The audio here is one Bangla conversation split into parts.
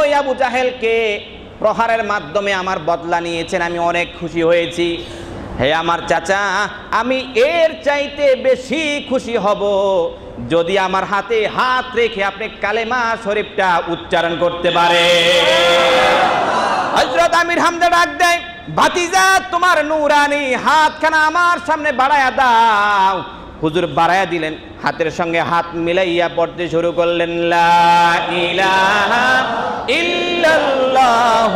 আবু জাহেলকে প্রহারের মাধ্যমে আমার বদলা নিয়েছেন, আমি অনেক খুশি হয়েছি। হে আমার চাচা, আমি এর চাইতে বেশি খুশি হব যদি আমার হাতে হাত রেখে আপনি কালেমা শরীফটা উচ্চারণ করতে পারে। হযরত আমির হামজা ডাক দেয়, ভাতিজা তোমার নূরানি হাতখানা আমার সামনে বাড়ায়া দাও। হুজুর বাড়ায়া দিলেন, হাতের সঙ্গে হাত মিলাইয়া পড়তে শুরু করলেন, লা ইলাহা ইল্লাল্লাহ।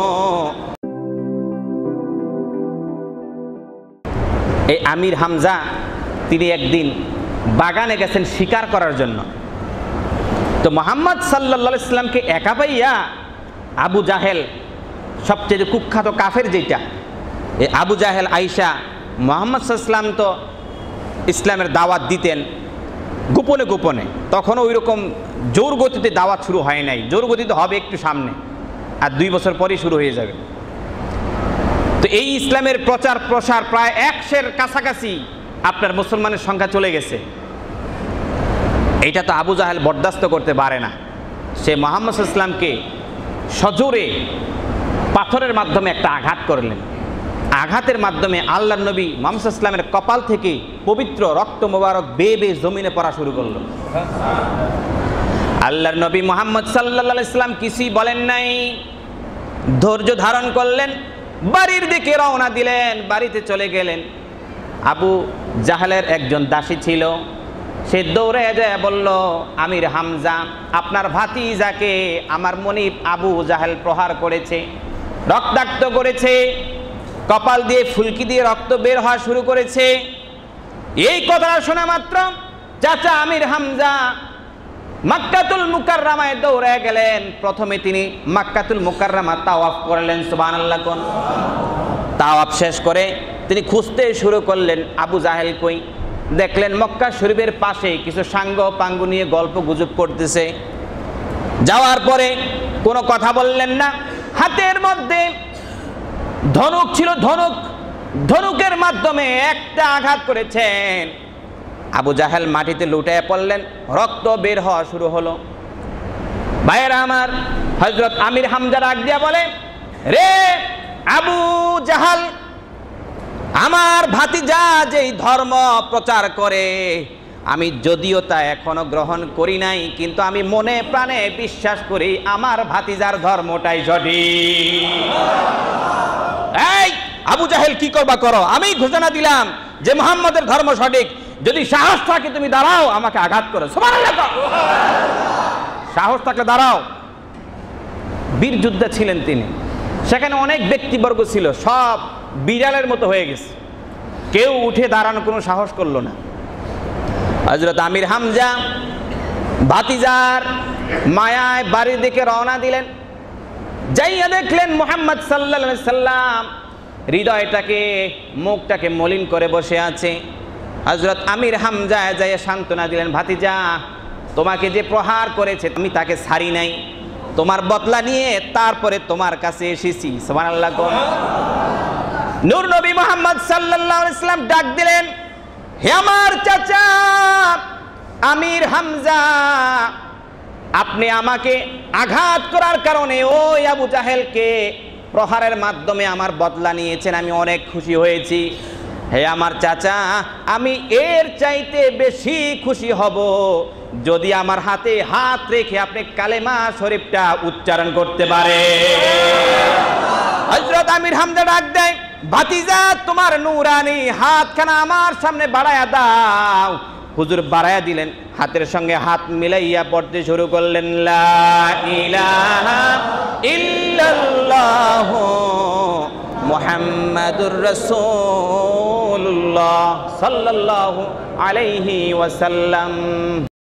এই আমির হামজা তিনি একদিন বাগানে গেছেন শিকার করার জন্য। তো মুহাম্মদ সাল্লাল্লাহু আলাইহি সাল্লামকে একা পাইয়া আবু জাহেল, সবচেয়ে কুখ্যাত কাফের যেটা, এই আবু জাহেল আইসা মুহাম্মদ সাল্লাল্লাহু আলাইহি সাল্লাম তো ইসলামের দাওয়াত দিতেন গোপনে গোপনে, তখনও ওই রকম জোর গতিতে দাওয়াত শুরু হয় নাই। জোর গতিতে হবে একটু সামনে, আর 2 বছর পরেই শুরু হয়ে যাবে। তো এই ইসলামের প্রচার প্রসার প্রায় 100-এর কাছাকাছি আপনার মুসলমানের সংখ্যা চলে গেছে। এইটা তো আবু জাহেল বরদাস্ত করতে পারে না। সে মুহাম্মদ সাল্লাল্লাহু আলাইহি সাল্লামকে সজোরে পাথরের মাধ্যমে একটা আঘাত করলেন। আঘাতের মাধ্যমে আল্লাহর নবী মুহাম্মদ সাল্লাল্লাহু আলাইহি সাল্লামের কপাল থেকে পবিত্র রক্ত মোবারক বেয়ে বেয়ে জমিনে পড়া শুরু করলো। আল্লাহর নবী মুহাম্মদ সাল্লাল্লাহু আলাইহি সাল্লাম কিছুই বলেন নাই, ধৈর্য ধারণ করলেন, বাড়ির দিকে রওনা দিলেন। বাড়িতে চলে গেলেন। আবু জাহেলের একজন দাসী ছিল, সে দৌড়ে যায় বলল, আমির হামজা আপনার ভাতিজাকে আমার মনিব আবু জাহেল প্রহার করেছে, রক্তাক্ত করেছে, কপাল দিয়ে ফুলকি দিয়ে রক্ত বের হওয়া শুরু করেছে। এই কথা শোনা মাত্র চাচা আমির হামজা মক্কাতুল মুকাররমায় দৌড়ে গেলেন। প্রথমে তিনি মক্কাতুল মুকাররমা তাওয়াফ করলেন, সুবহানাল্লাহ কোন। তাওয়াফ শেষ করে তিনি খুঁজতে শুরু করলেন আবু জাহেল কই। দেখলেন মক্কা শরীফের পাশে কিছু সাঙ্গ পাঙ্গু নিয়ে গল্প গুজব করতেছে। যাওয়ার পরে কোনো কথা বললেন না। হাতের মধ্যে ধনুক ছিল, ধনুকের মাধ্যমে একটা আঘাত করেছেন। আবু জাহেল মাটিতে লুটায় পড়লেন, রক্ত বের হওয়া শুরু হলো। ভাইয়েরা আমার, হযরত আমির হামজা ডাক দিয়া বলে, রে আবু জাহেল, আমার ভাতিজা যেই ধর্ম প্রচার করে আমি যদিও তা এখনো গ্রহণ করি নাই, কিন্তু আমি মনে প্রাণে বিশ্বাস করি আমার ভাতিজার ধর্মটাই সঠিক। এই আবু জাহেল কি করবা করো, আমি ঘোষণা দিলাম যে মুহাম্মদের ধর্ম সঠিক। যদি সাহস থাকে তুমি দাঁড়াও, আমাকে আঘাত করো। সুবহানাল্লাহ, সাহস থাকলে দাঁড়াও। বীর যোদ্ধা ছিলেন তিনি। সেখানে অনেক ব্যক্তিবর্গ ছিল, সব বিড়ালের মতো হয়ে গেছে, কেউ উঠে দাঁড়ানোর কোনো সাহস করলো না। হযরত আমির হামজা ভাতিজার মায়ায় বাড়ির দিকে রওনা দিলেন। যাইয়া দেখলেন মুহাম্মদ সাল্লাল্লাহু আলাইহি সাল্লাম হৃদয়টাকে মুখটাকে মলিন করে বসে আছে। হযরত আমির হামজা যাইয়া সান্ত্বনা দিলেন, ভাতিজা তোমাকে যে প্রহার করেছে আমি তাকে ছাড়ি নাই, তোমার বদলা নিয়ে তারপরে তোমার কাছে এসেছি। সুবহানাল্লাহ। নূর নবী মুহাম্মদ সাল্লাল্লাহু আলাইহি সাল্লাম ডাক দিলেন, হে আমার চাচা আমির হামজা, আপনি আমাকে আঘাত করার কারণে ওই আবু জাহেলকে প্রহারের মাধ্যমে আমার বদলা নিয়েছেন, আমি অনেক খুশি হয়েছি। হে আমার চাচা, আমি এর চাইতে বেশি খুশি হব যদি আমার হাতে হাত রেখে আপনি কালেমা শরীফটা উচ্চারণ করতে পারে। হযরত আমির হামজা ডাক দেয়, ভাতিজা তোমার নূরানি হাতখানা আমার সামনে বাড়ায়া দাও। হুজুর বাড়ায়া দিলেন, হাতের সঙ্গে হাত মিলাইয়া পড়তে শুরু করলেন, লা ইলাহা ইল্লাল্লাহ মুহাম্মাদুর রাসূলুল্লাহ সাল্লাল্লাহু আলাইহি ওয়াসাল্লাম।